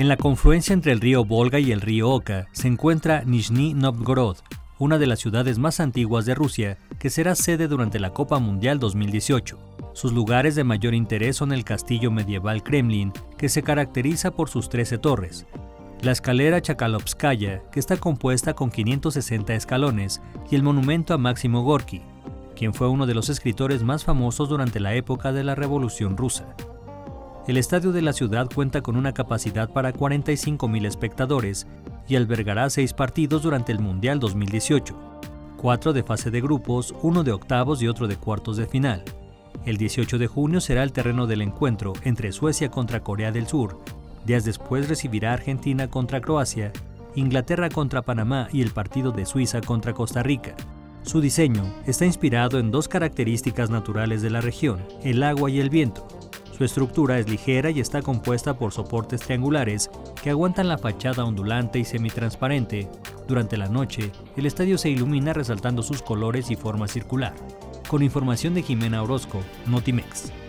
En la confluencia entre el río Volga y el río Oka se encuentra Nizhny Novgorod, una de las ciudades más antiguas de Rusia, que será sede durante la Copa Mundial 2018. Sus lugares de mayor interés son el castillo medieval Kremlin, que se caracteriza por sus 13 torres, la escalera Chakalovskaya, que está compuesta con 560 escalones, y el monumento a Máximo Gorki, quien fue uno de los escritores más famosos durante la época de la Revolución Rusa. El estadio de la ciudad cuenta con una capacidad para 45.000 espectadores y albergará 6 partidos durante el Mundial 2018, 4 de fase de grupos, 1 de octavos y otro de cuartos de final. El 18 de junio será el terreno del encuentro entre Suecia contra Corea del Sur, días después recibirá Argentina contra Croacia, Inglaterra contra Panamá y el partido de Suiza contra Costa Rica. Su diseño está inspirado en 2 características naturales de la región, el agua y el viento. Su estructura es ligera y está compuesta por soportes triangulares que aguantan la fachada ondulante y semitransparente. Durante la noche, el estadio se ilumina resaltando sus colores y forma circular. Con información de Jimena Orozco, Notimex.